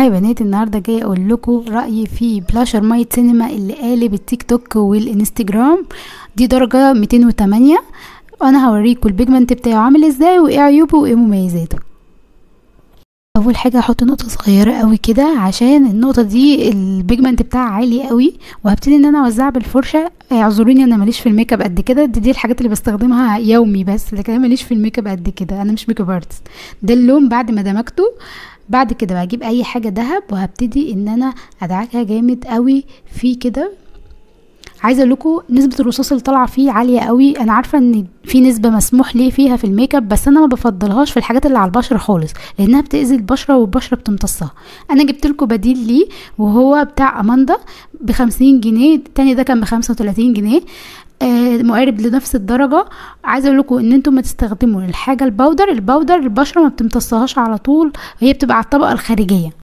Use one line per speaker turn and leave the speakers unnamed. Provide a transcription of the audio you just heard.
يا بنات، النهارده جايه اقول لكم رايي في بلاشر مايت سينما اللي قالب التيك توك والانستجرام. دي درجه 208. وانا هوريكم البيجمنت بتاعه عامل ازاي وايه عيوبه وايه مميزاته. اول حاجه هحط نقطه صغيره قوي كده عشان النقطه دي البيجمنت بتاعها عالي قوي، وهبتدي ان انا اوزعها بالفرشه. اعذروني انا ماليش في الميك اب قد كده، دي الحاجات اللي بستخدمها يومي بس، لكن انا ماليش في الميك اب قد كده، انا مش ميك اب ارتست. ده اللون بعد ما دمجته. بعد كده بجيب اي حاجه دهب وهبتدي ان انا ادعكها جامد قوي فيه كده. عايزه اقول لكم نسبه الرصاص اللي طالعه فيه عاليه قوي. انا عارفه ان في نسبه مسموح ليه فيها في الميك اب، بس انا ما بفضلهاش في الحاجات اللي على البشره خالص، لانها بتاذي البشره والبشره بتمتصها. انا جبت لكم بديل ليه وهو بتاع اماندا ب50 جنيه، التاني ده كان ب35 جنيه. مقارب لنفس الدرجه. عايزه اقول لكم ان انتم ما تستخدموا الحاجه البودر البشره ما بتمتصهاش على طول، هي بتبقى على الطبقه الخارجيه.